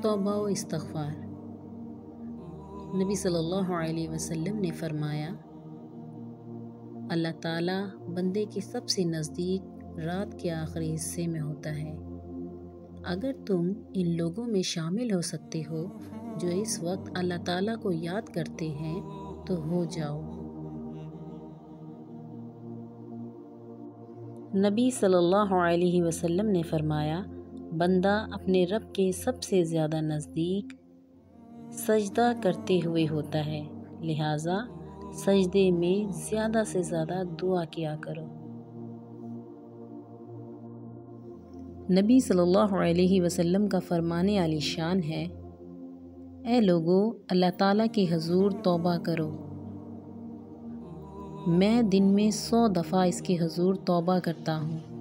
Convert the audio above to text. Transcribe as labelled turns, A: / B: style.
A: توبہ و استغفار۔ نبی صلی اللہ علیہ وسلم نے فرمایا، اللہ تعالیٰ بندے کے سب سے نزدیک رات کے آخری حصے میں ہوتا ہے۔ اگر تم ان لوگوں میں شامل ہو سکتے ہو جو اس وقت اللہ تعالیٰ کو یاد کرتے ہیں تو ہو جاؤ۔ نبی صلی اللہ علیہ وسلم نے فرمایا، بندہ اپنے رب کے سب سے زیادہ نزدیک سجدہ کرتے ہوئے ہوتا ہے، لہٰذا سجدے میں زیادہ سے زیادہ دعا کیا کرو۔ نبی صلی اللہ علیہ وسلم کا فرمان عالی شان ہے، اے لوگو، اللہ تعالیٰ کے حضور توبہ کرو۔ میں دن میں 100 دفعہ اس کے حضور توبہ کرتا ہوں۔